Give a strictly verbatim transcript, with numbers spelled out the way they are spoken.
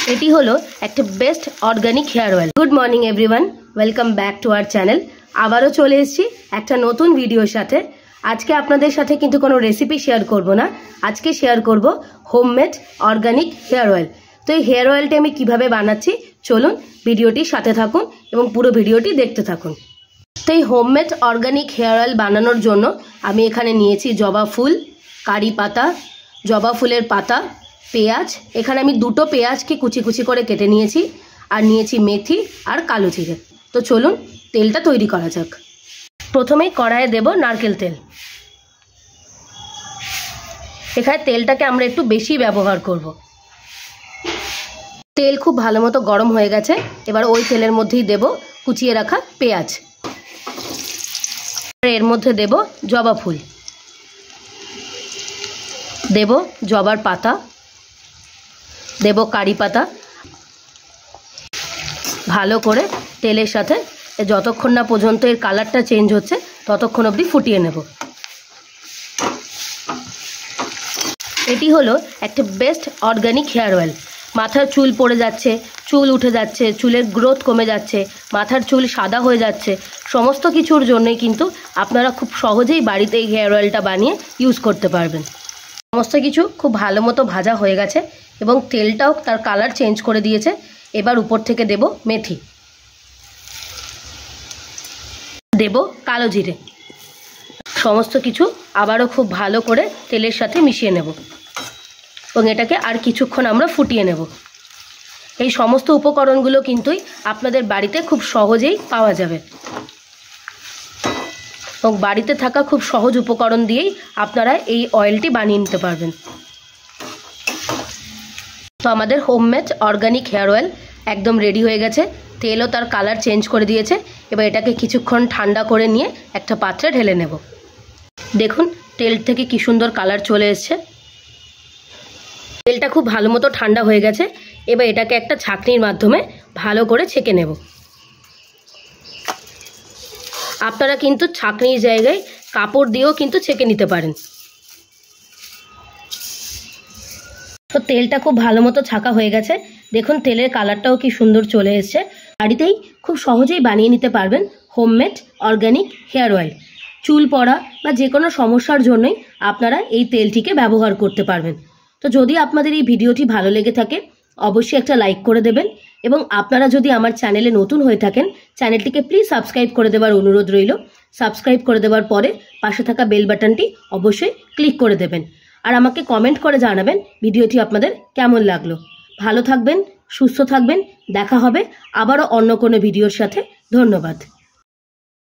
এটি হলো একটা best organic hair oil. Good morning everyone, welcome back to our channel. আবারও চলে এসেছি একটা নতুন ভিডিওর সাথে। আজকে আপনাদের সাথে কিন্তু কোনো রেসিপি শেয়ার করব না, আজকে শেয়ার করব হোমমেড অর্গানিক হেয়ার অয়েল। তো এই হেয়ার অয়েলটি আমি কিভাবে বানাচ্ছি চলুন ভিডিওটির সাথে থাকুন এবং পুরো ভিডিওটি দেখতে থাকুন। তো এই হোমমেড অর্গানিক হেয়ার অয়েল বানানোর জন্য আমি এখানে নিয়েছি জবা ফুল, কারি পাতা, জবা ফুলের পাতা, পেঁয়াজ। এখানে আমি দুটো পেঁয়াজকে কুচি কুচি করে কেটে নিয়েছি, আর নিয়েছি মেথি আর কালো জিরে। তো চলুন তেলটা তৈরি করা যাক। প্রথমেই কড়াইয়ে দেব নারকেল তেল। এখানে তেলটাকে আমরা একটু বেশি ব্যবহার করব। তেল খুব ভালো মতো গরম হয়ে গেছে, এবার ওই তেলের মধ্যেই দেব কুচিয়ে রাখা পেঁয়াজ। এর মধ্যে দেব জবা ফুল, দেব জবার পাতা, দেব কারি পাতা। ভালো করে তেলের সাথে যতক্ষণ না পর্যন্ত এর কালারটা চেঞ্জ হচ্ছে ততক্ষণ অবধি ফুটিয়ে নেব। এটি হলো একটা বেস্ট অর্গানিক হেয়ার অয়েল। মাথার চুল পড়ে যাচ্ছে, চুল উঠে যাচ্ছে, চুলের গ্রোথ কমে যাচ্ছে, মাথার চুল সাদা হয়ে যাচ্ছে, সমস্ত কিছুর জন্যই কিন্তু আপনারা খুব সহজেই বাড়িতে এই হেয়ার অয়েলটা বানিয়ে ইউজ করতে পারবেন। সমস্ত কিছু খুব ভালো মতো ভাজা হয়ে গেছে এবং তেলটাও তার কালার চেঞ্জ করে দিয়েছে। এবার উপর থেকে দেব মেথি, দেব কালো জিরে। সমস্ত কিছু আবারও খুব ভালো করে তেলের সাথে মিশিয়ে নেব এবং এটাকে আর কিছুক্ষণ আমরা ফুটিয়ে নেব। এই সমস্ত উপকরণগুলো কিন্তু আপনাদের বাড়িতে খুব সহজেই পাওয়া যাবে এবং বাড়িতে থাকা খুব সহজ উপকরণ দিয়েই আপনারা এই অয়েলটি বানিয়ে নিতে পারবেন। তো আমাদের হোমমেড অর্গানিক হেয়ার অয়েল একদম রেডি হয়ে গেছে। তেলও তার কালার চেঞ্জ করে দিয়েছে। এবার এটাকে কিছুক্ষণ ঠান্ডা করে নিয়ে একটা পাত্রে ঢেলে নেব। দেখুন তেল থেকে কি সুন্দর কালার চলে এসছে। তেলটা খুব ভালো মতো ঠান্ডা হয়ে গেছে। এবার এটাকে একটা ছাঁকনির মাধ্যমে ভালো করে ছেঁকে নেব। আপনারা কিন্তু ছাঁকনির জায়গায় কাপড় দিয়েও কিন্তু ছেঁকে নিতে পারেন। তো তেলটা খুব ভালো মতো ছাঁকা হয়ে গেছে। দেখুন তেলের কালারটাও কি সুন্দর চলে এসছে। বাড়িতেই খুব সহজেই বানিয়ে নিতে পারবেন হোমমেড অর্গানিক হেয়ার অয়েল। চুল পড়া বা যে কোনো সমস্যার জন্যই আপনারা এই তেলটিকে ব্যবহার করতে পারবেন। তো যদি আপনাদের এই ভিডিওটি ভালো লেগে থাকে অবশ্যই একটা লাইক করে দেবেন এবং আপনারা যদি আমার চ্যানেলে নতুন হয়ে থাকেন চ্যানেলটিকে প্লিজ সাবস্ক্রাইব করে দেওয়ার অনুরোধ রইল। সাবস্ক্রাইব করে দেওয়ার পরে পাশে থাকা বেল বাটনটি অবশ্যই ক্লিক করে দেবেন আর আমাকে কমেন্ট করে জানাবেন ভিডিওটি আপনাদের কেমন লাগলো। ভালো থাকবেন, সুস্থ থাকবেন, দেখা হবে আবারও অন্য কোনো ভিডিওর সাথে। ধন্যবাদ।